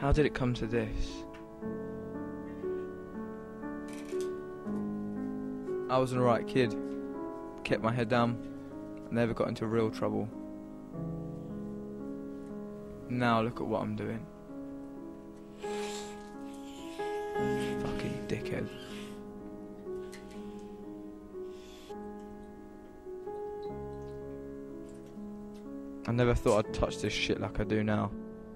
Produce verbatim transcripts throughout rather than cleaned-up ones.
How did it come to this? I was an alright kid, kept my head down, never got into real trouble. Now look at what I'm doing. Fucking dickhead. I never thought I'd touch this shit like I do now.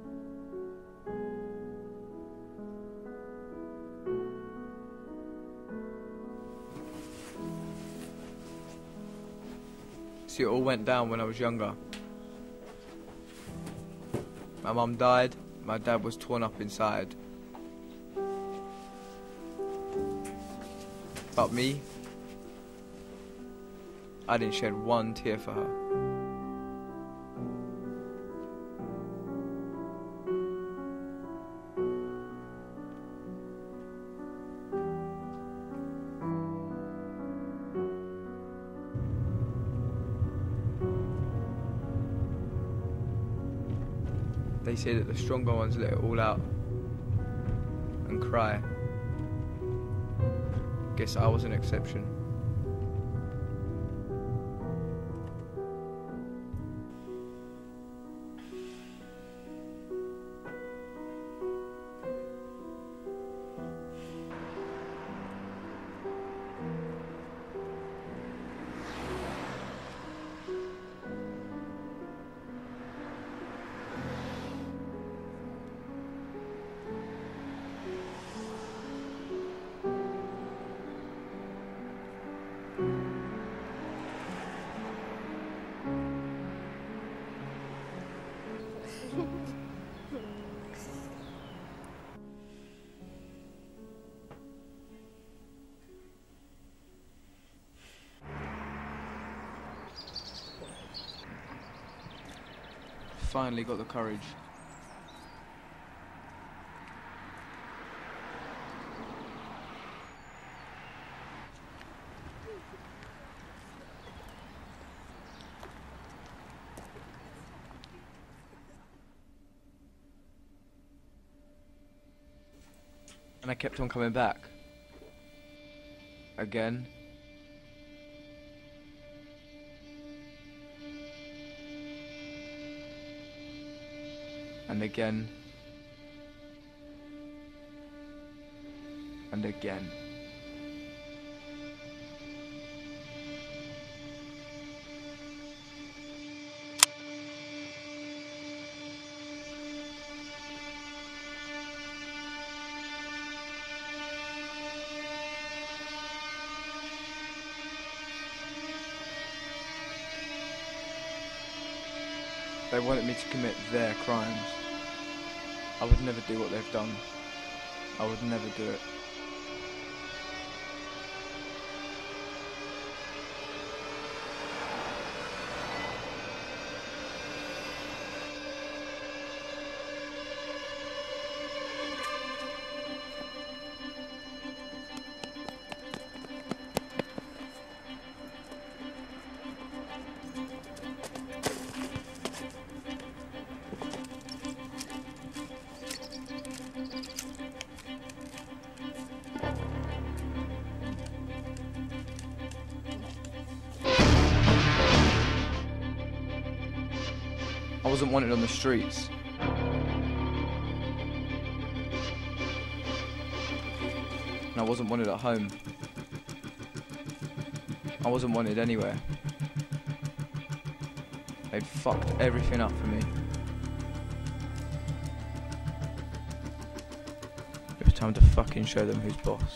See, it all went down when I was younger. My mum died, my dad was torn up inside. But me, I didn't shed one tear for her. They say that the stronger ones let it all out and cry. Guess I was an exception. Finally got the courage. And I kept on coming back. Again. And again. And again. They wanted me to commit their crimes. I would never do what they've done. I would never do it. I wasn't wanted on the streets. And I wasn't wanted at home. I wasn't wanted anywhere. They'd fucked everything up for me. It was time to fucking show them who's boss.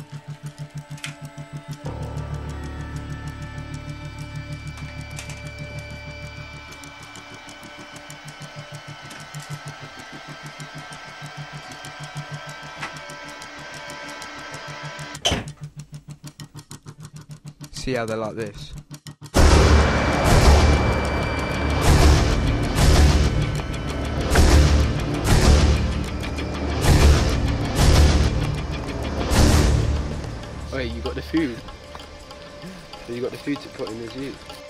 See how they're like this. Wait, you got the food? So you got the food to put in his use?